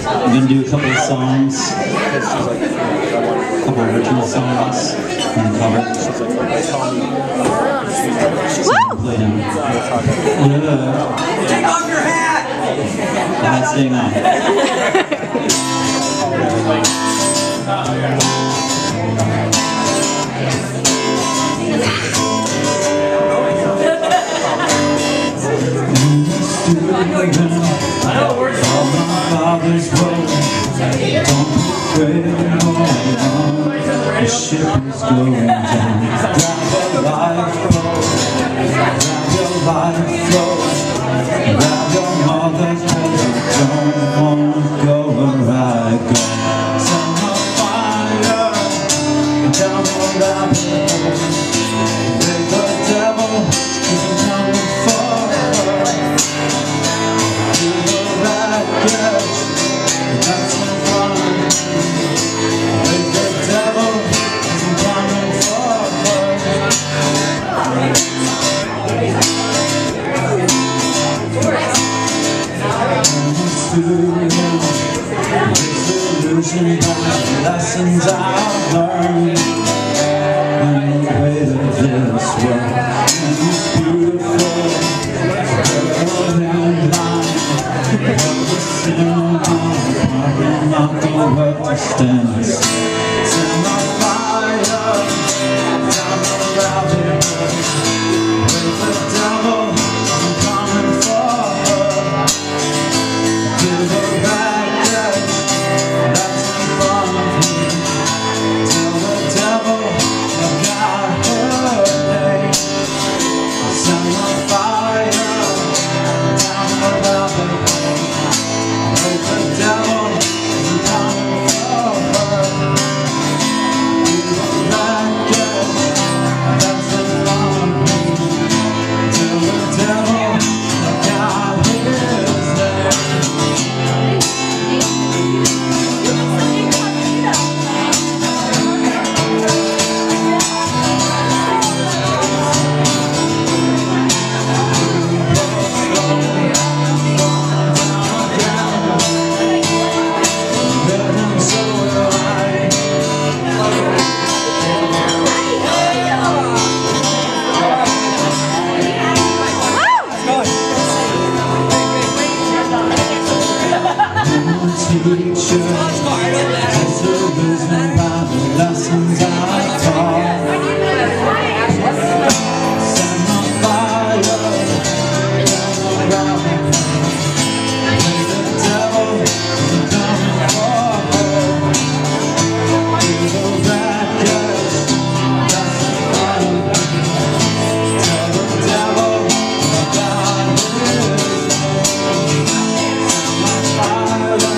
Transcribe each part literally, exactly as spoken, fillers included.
I'm gonna do a couple of songs, a couple of original songs, and cover. So play now. Yeah. Take off your hat! The hat's staying on. I know it works. All my father's road. Don't be afraid anymore. The ship is going down. Grab your life boat. Grab your life float. Grab your mother's treasure. Don't want to go where I go. Set my fire down the rabbit hole. With the devil, you can come for her. That's no fun. With the devil, I'm coming forward. Disillusion by the lessons I've learned. And the weight of this world is beautiful. And blind. I'm not gonna work to stand. Set my fire down the rabbit hole. With the devil, I'm coming for her. To the right edge, that's in front of me. Tell the devil I've got her name. Set my fire down the rabbit hole. With the devil, I'm coming for her. To the right edge, that's in front of me. Tell the devil I've got his name. Teacher, disillusioned by the lessons I taught. Set my fire down the rabbit hole. With the devil, I'm coming for her. To the right edge, that's in front of me. Tell the devil I've got his name. Set my fire down.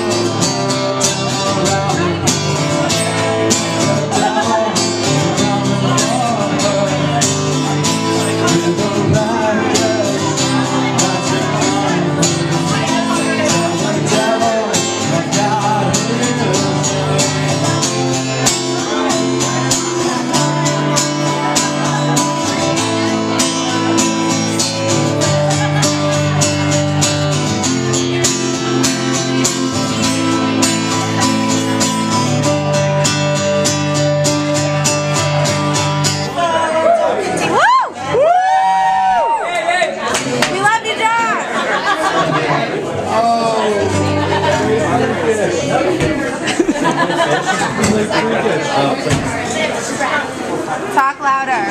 Talk louder.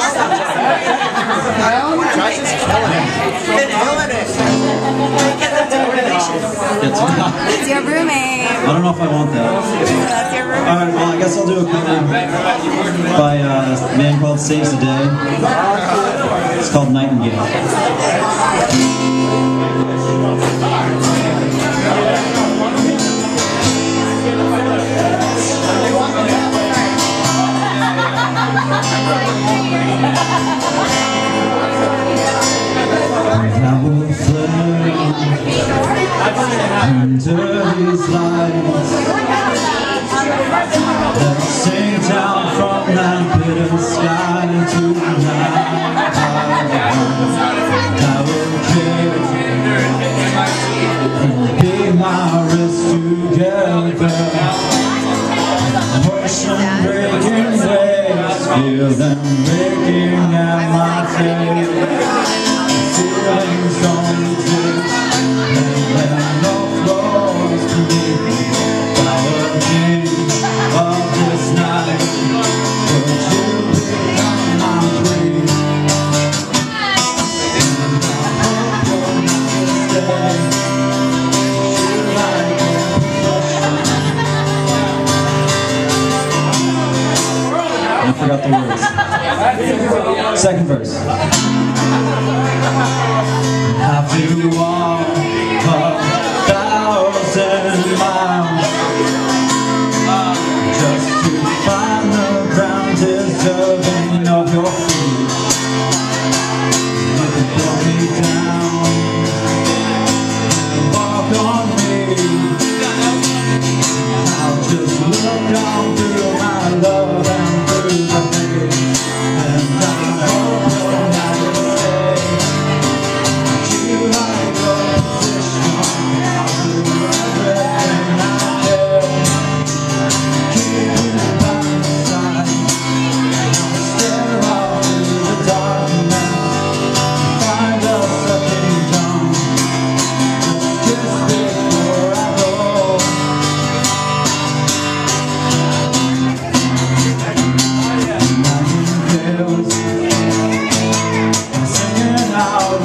It's your roommate. I don't know if I want that. That's your roommate. Alright, well I guess I'll do a cover by uh, a man called Saves the Day. It's called Nightingale. I will flame under these lights that sing down from that bitter sky tonight. I will carry and be my rescue. Feel them breaking at my face. Ceilings don't exist, and there are no floors to leave. Power king of this night, would you become my queen? And I hope you're not to stay. You like a possession. I forgot the words. Second verse. Have to walk a thousand miles just to find the ground deserving of your feet. You can pull me down and walk on me. I'll just look down through my love and through the hate. And I hope you're not to stay. You like your position, I'll do everything I can. Keep you by my side, I'll stare out into the darkness. Find a second dawn, just kiss before I go. Singing out,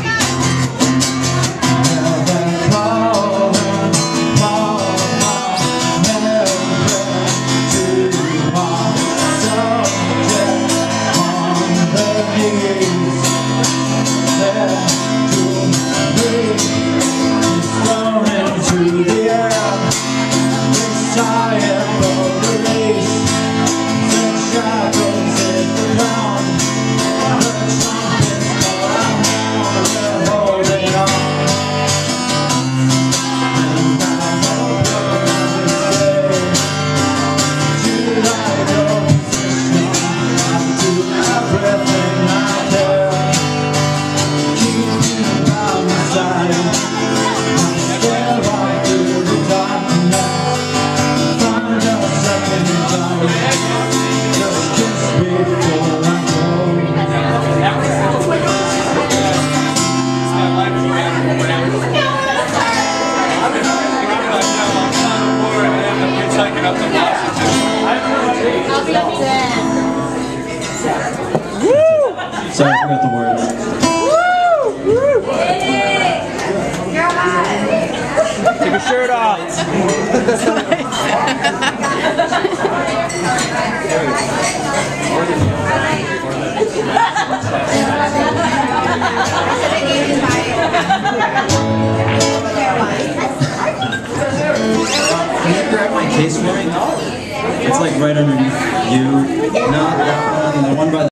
never calling, calling my never to my subject on her knees. There to breathe, she's thrown into the air. Excited for release, the shadows hit the ground. Sorry, I forgot the words. Take your shirt off. Can you grab my case for me? It's like right underneath you. No, the one by the